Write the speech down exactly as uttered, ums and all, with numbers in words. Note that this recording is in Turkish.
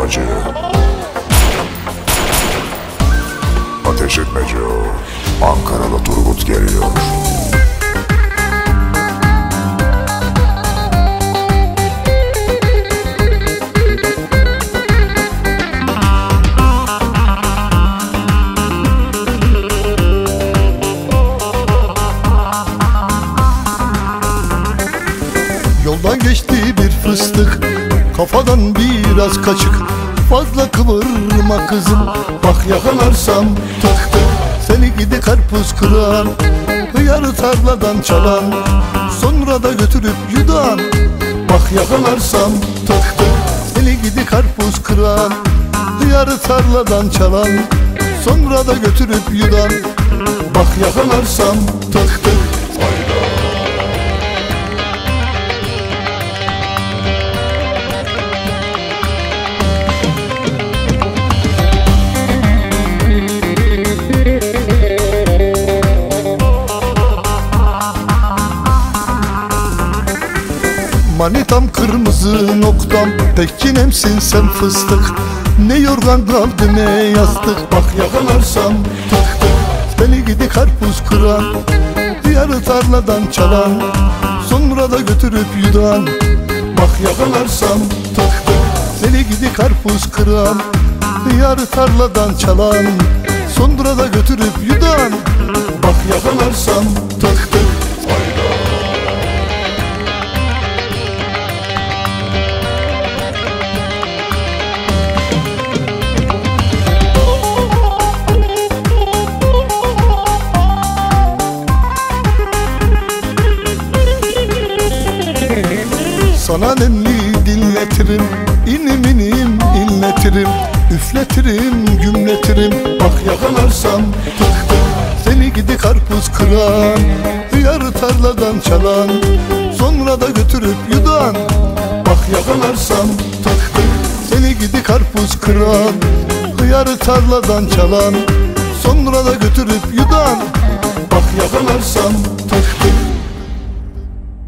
acı. Ateş etmece o. Ankara'da Turgut geliyor. Yoldan geçti bir fıstık, kafadan biraz kaçık. Fazla kıvırma kızım, bak yakalarsam tık tık. Seni gidi karpuz kıran, hıyarı tarladan çalan, sonra da götürüp yudan. Bak yakalarsam tık tık. Seni gidi karpuz kıran, hıyarı tarladan çalan, sonra da götürüp yudan. Bak yakalarsam tık tık. Manitam kırmızı noktam, pekinemsin sen fıstık. Ne yorgan kaldı ne yastık, bak yakalarsam tık tık. Seni gidi karpuz kıran, yarı tarladan çalan, sonra da götürüp yudan. Bak yakalarsam tık tık. Seni gidi karpuz kıran, yarı tarladan çalan, sonra da götürüp yudan. Bak yakalarsam tık tık. Sana nenni dinletirim, inim inim inletirim, üfletirim, gümletirim. Bak yakalarsam tık tık. Seni gidi karpuz kıran, hıyarı tarladan çalan, sonra da götürüp yudan. Bak yakalarsam tık tık. Seni gidi karpuz kıran, hıyarı tarladan çalan, sonra da götürüp yudan. Bak yakalarsam tık tık.